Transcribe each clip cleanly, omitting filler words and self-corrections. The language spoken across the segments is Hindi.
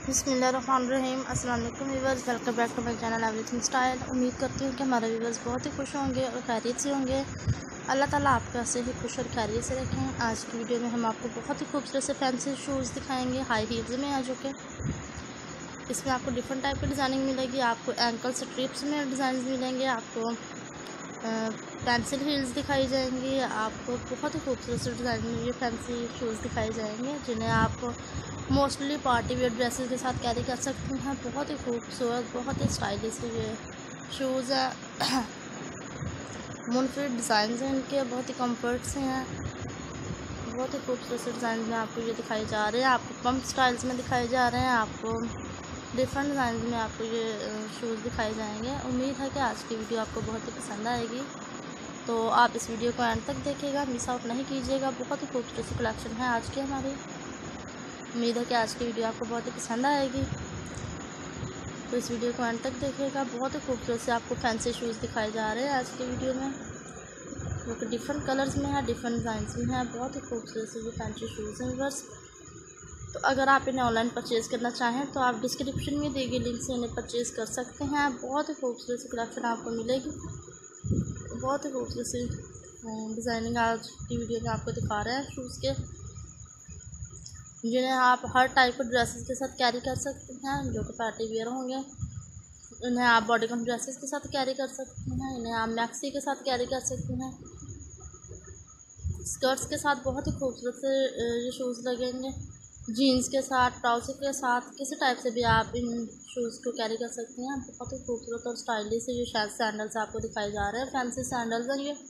बिस्मिल्लाहिर्रहमानिर्रहीम। अस्सलाम वालेकुम viewers, welcome back to my channel everything style. उम्मीद करती हूँ कि हमारे व्यूअर्स बहुत ही खुश होंगे और खैरियत से होंगे। अल्लाह ताला आपको ऐसे ही खुश और खैरियत से रखें। आज की वीडियो में हम आपको बहुत ही खूबसूरत से फैंसी शूज़ दिखाएंगे, हाई हील्स में आ चुके। इसमें आपको डिफरेंट टाइप की डिज़ाइनिंग मिलेगी। आपको एंकल स्ट्रिप्स में डिज़ाइन मिलेंगे, आपको पेंसिल हील्स दिखाई जाएंगी, आपको बहुत ही खूबसूरत से डिज़ाइन में ये फैंसी शूज़ दिखाए जाएंगे, जिन्हें आप मोस्टली पार्टी वेयर ड्रेसेस के साथ कैरी कर सकते हैं। बहुत ही खूबसूरत, बहुत ही स्टाइलिश ये शूज़ है। मुनफरद डिज़ाइन हैं इनके, बहुत ही कम्फर्ट से हैं, बहुत ही खूबसूरत से डिज़ाइन में आपको ये दिखाए जा रहे हैं। आपको पम्प स्टाइल्स में दिखाए जा रहे हैं, आपको डिफरेंट डिज़ाइन में आपको ये शूज़ दिखाए जाएंगे। उम्मीद है कि आज की वीडियो आपको बहुत ही पसंद आएगी, तो आप इस वीडियो को एंड तक देखिएगा, मिस आउट नहीं कीजिएगा। बहुत ही खूबसूरत सी कलेक्शन है आज की हमारी। उम्मीद है कि आज की वीडियो आपको बहुत ही पसंद आएगी, तो इस वीडियो को एंड तक देखिएगा। बहुत ही खूबसूरत से आपको फैंसी शूज़ दिखाए जा रहे हैं आज की वीडियो में, जो कि डिफरेंट कलर्स में है, डिफरेंट डिज़ाइंस में है। बहुत ही खूबसूरत से ये फैंसी शूज़ हैं बस। तो अगर आप इन्हें ऑनलाइन परचेज़ करना चाहें तो आप डिस्क्रिप्शन में दी गई लिंक से इन्हें परचेज़ कर सकते हैं। बहुत ही खूबसूरत सी कलेक्शन आपको मिलेगी, बहुत ही खूबसूरत सी डिज़ाइनिंग आज की वीडियो में आपको दिखा रहे हैं शूज़ के, जिन्हें आप हर टाइप के ड्रेसेस के साथ कैरी कर सकते हैं, जो कि पार्टी वेयर होंगे। इन्हें आप बॉडीकॉन ड्रेसेस के साथ कैरी कर सकते हैं, इन्हें आप मैक्सी के साथ कैरी कर सकते हैं, स्कर्ट्स के साथ बहुत ही खूबसूरत से ये शूज़ लगेंगे, जीन्स के साथ, ट्राउज़र के साथ, किसी टाइप से भी आप इन शूज़ को कैरी कर सकते हैं। बहुत ही खूबसूरत और स्टाइलिश ये शायद सैंडल्स आपको दिखाए जा रहे हैं, फैंसी सैंडल्स हैं ये,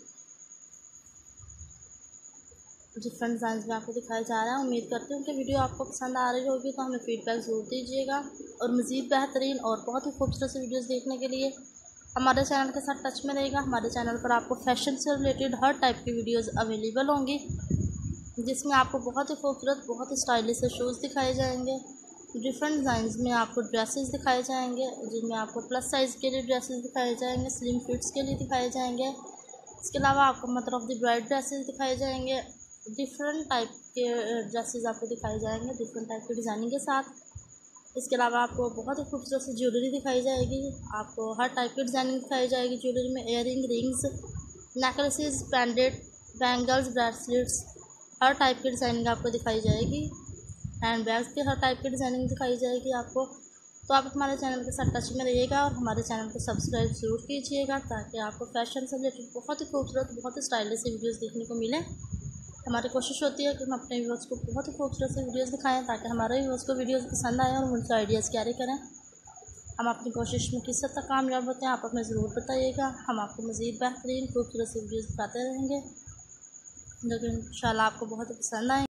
डिफरेंट डिज़ाइन में आपको दिखाया जा रहा है। उम्मीद करती हूँ कि वीडियो आपको पसंद आ रही होगी, तो हमें फीडबैक ज़रूर दीजिएगा। और मज़ीद बेहतरीन और बहुत ही खूबसूरत से वीडियोस देखने के लिए हमारे चैनल के साथ टच में रहेगा। हमारे चैनल पर आपको फैशन से रिलेटेड हर टाइप की वीडियोस अवेलेबल होंगी, जिसमें आपको बहुत ही खूबसूरत, बहुत ही स्टाइलिश से शूज़ दिखाए जाएंगे। डिफरेंट डिज़ाइंस में आपको ड्रेसेस दिखाए जाएंगे, जिनमें आपको प्लस साइज़ के लिए ड्रेसेस दिखाए जाएंगे, स्लिम फिट्स के लिए दिखाए जाएंगे। इसके अलावा आपको mother of the bride dresses दिखाए जाएंगे, डिफरेंट टाइप के ड्रेसेस आपको दिखाए जाएंगे, डिफरेंट टाइप की डिज़ाइनिंग के साथ। इसके अलावा आपको बहुत ही खूबसूरत सी ज्वेलरी दिखाई जाएगी, आपको हर टाइप की डिज़ाइनिंग दिखाई जाएगी ज्वेलरी में। Earring, rings, necklaces, pendant, bangles, bracelets, हर टाइप की डिज़ाइनिंग आपको दिखाई जाएगी। हैंड बैग्स की हर टाइप की डिज़ाइनिंग दिखाई जाएगी आपको। तो आप हमारे चैनल के साथ टच में रहिएगा और हमारे चैनल को सब्सक्राइब ज़रूर कीजिएगा, ताकि आपको फैशन से रिलेटेड बहुत ही खूबसूरत, बहुत ही स्टाइलिश वीडियोस देखने को मिले। हमारी कोशिश होती है कि हम अपने व्यूअर्स को बहुत ही खूबसूरत से वीडियोस दिखाएं, ताकि हमारे व्यूअर्स को वीडियोस पसंद आए और उनसे आइडियाज़ कैरी करें। हम अपनी कोशिश में किस हद तक कामयाब होते हैं, आप हमें ज़रूर बताइएगा। हम आपको मज़ीद बेहतरीन खूबसूरत से वीडियोस दिखाते रहेंगे, लेकिन इंशाल्लाह आपको बहुत ही पसंद आए।